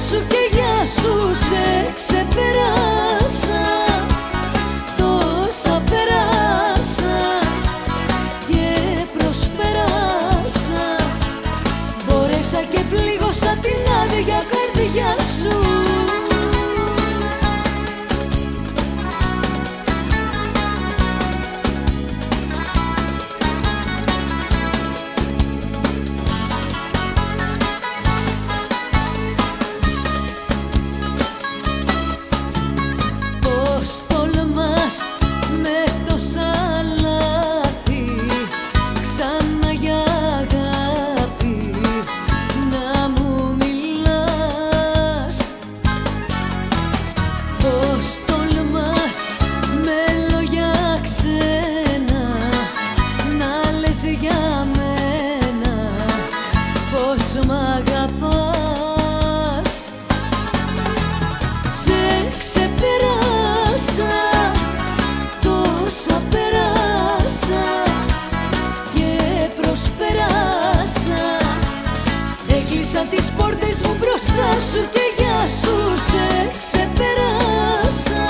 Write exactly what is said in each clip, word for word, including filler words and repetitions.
σου και γεια σου. Σε ξεπεράσα, τόσα περάσα και προσπεράσα. Μπόρεσα και πλήγωσα την άδεια καρδιά σου. Για μένα πως μ' αγαπάς. Σε ξεπεράσα, τόσα περάσα και προσπεράσα. Έκλεισα τις πόρτες μου μπροστά σου και γεια σου. Σε ξεπεράσα,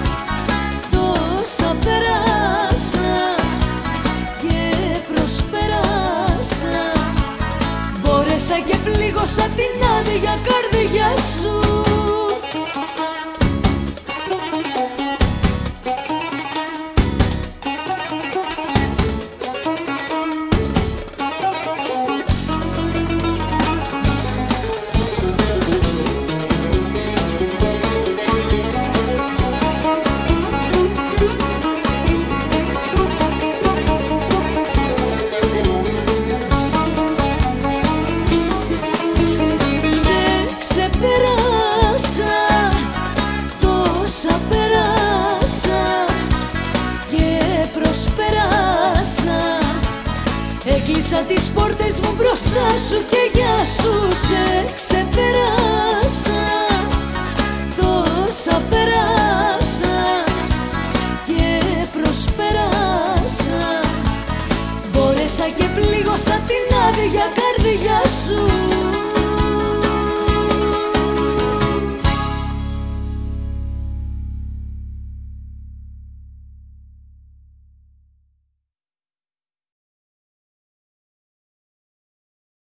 τόσα περάσα και προσπεράσα. Μπόρεσα και πλήγωσα την άδεια καρδιά σου. Έκλεισα τις πόρτες μου μπροστά σου και γεια σου. Σε